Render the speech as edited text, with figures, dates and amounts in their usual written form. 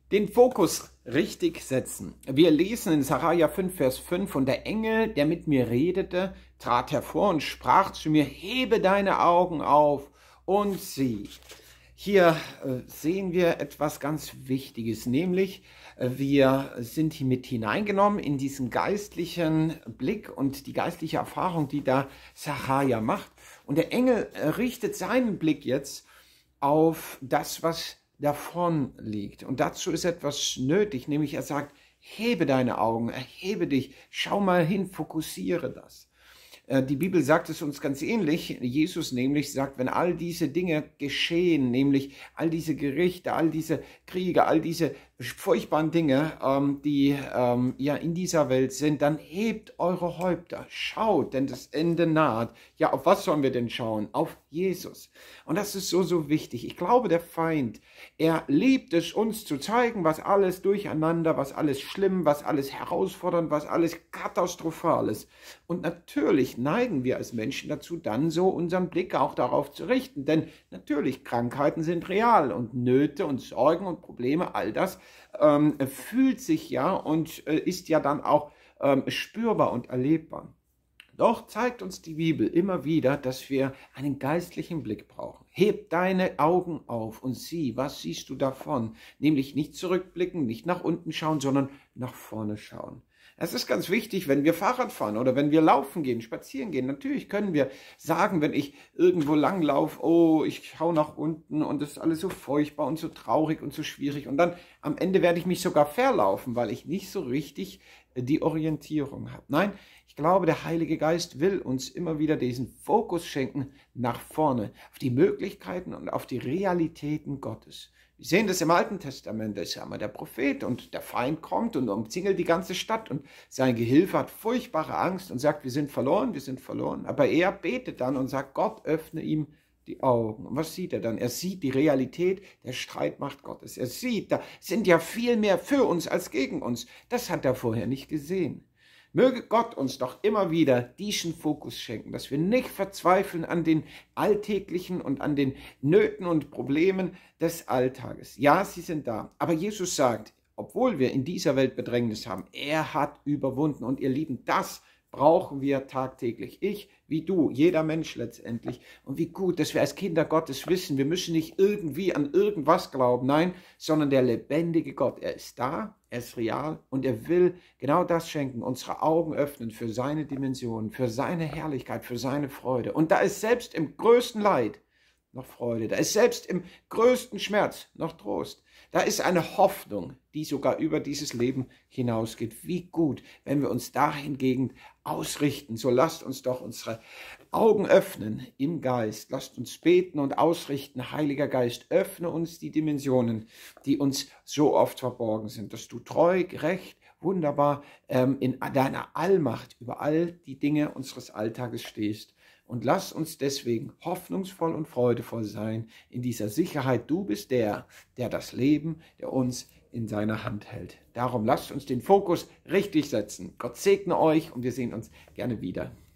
Den Fokus richtig setzen. Wir lesen in Sacharja 5, Vers 5, und der Engel, der mit mir redete, trat hervor und sprach zu mir, hebe deine Augen auf und sieh. Hier sehen wir etwas ganz Wichtiges, nämlich wir sind hier mit hineingenommen in diesen geistlichen Blick und die geistliche Erfahrung, die da Sacharja macht. Und der Engel richtet seinen Blick jetzt auf das, was davon liegt. Und dazu ist etwas nötig, nämlich er sagt, hebe deine Augen, erhebe dich, schau mal hin, fokussiere das. Die Bibel sagt es uns ganz ähnlich. Jesus nämlich sagt, wenn all diese Dinge geschehen, nämlich all diese Gerichte, all diese Kriege, all diese furchtbaren Dinge, die ja in dieser Welt sind, dann hebt eure Häupter, schaut, denn das Ende naht. Ja, auf was sollen wir denn schauen? Auf Jesus. Und das ist so wichtig. Ich glaube, der Feind, er liebt es, uns zu zeigen, was alles durcheinander, was alles schlimm, was alles herausfordernd, was alles katastrophal ist. Und natürlich neigen wir als Menschen dazu, dann so unseren Blick auch darauf zu richten. Denn natürlich, Krankheiten sind real und Nöte und Sorgen und Probleme, all das fühlt sich ja und ist ja dann auch spürbar und erlebbar. Doch zeigt uns die Bibel immer wieder, dass wir einen geistlichen Blick brauchen. Heb deine Augen auf und sieh, was siehst du davon? Nämlich nicht zurückblicken, nicht nach unten schauen, sondern nach vorne schauen. Es ist ganz wichtig, wenn wir Fahrrad fahren oder wenn wir laufen gehen, spazieren gehen. Natürlich können wir sagen, wenn ich irgendwo lang laufe, oh, ich schaue nach unten und das ist alles so furchtbar und so traurig und so schwierig. Und dann am Ende werde ich mich sogar verlaufen, weil ich nicht so richtig die Orientierung habe. Nein, ich glaube, der Heilige Geist will uns immer wieder diesen Fokus schenken nach vorne, auf die Möglichkeiten und auf die Realitäten Gottes. Wir sehen das im Alten Testament, da ist ja immer der Prophet und der Feind kommt und umzingelt die ganze Stadt und sein Gehilfe hat furchtbare Angst und sagt, wir sind verloren. Aber er betet dann und sagt, Gott öffne ihm die Augen. Und was sieht er dann? Er sieht die Realität der Streitmacht Gottes. Er sieht, da sind ja viel mehr für uns als gegen uns. Das hat er vorher nicht gesehen. Möge Gott uns doch immer wieder diesen Fokus schenken, dass wir nicht verzweifeln an den alltäglichen und an den Nöten und Problemen des Alltages. Ja, sie sind da. Aber Jesus sagt, obwohl wir in dieser Welt Bedrängnis haben, er hat überwunden. Und ihr Lieben, das brauchen wir tagtäglich. Ich, wie du, jeder Mensch letztendlich. Und wie gut, dass wir als Kinder Gottes wissen, wir müssen nicht irgendwie an irgendwas glauben, nein, sondern der lebendige Gott, er ist da, er ist real und er will genau das schenken, unsere Augen öffnen für seine Dimensionen, für seine Herrlichkeit, für seine Freude. Und da ist selbst im größten Leid noch Freude, da ist selbst im größten Schmerz noch Trost. Da ist eine Hoffnung, die sogar über dieses Leben hinausgeht. Wie gut, wenn wir uns dahingegen ausrichten. So lasst uns doch unsere Augen öffnen im Geist. Lasst uns beten und ausrichten. Heiliger Geist, öffne uns die Dimensionen, die uns so oft verborgen sind, dass du treu, gerecht, wunderbar in deiner Allmacht über all die Dinge unseres Alltages stehst. Und lass uns deswegen hoffnungsvoll und freudevoll sein in dieser Sicherheit. Du bist der das Leben, der uns in seiner Hand hält. Darum lasst uns den Fokus richtig setzen. Gott segne euch und wir sehen uns gerne wieder.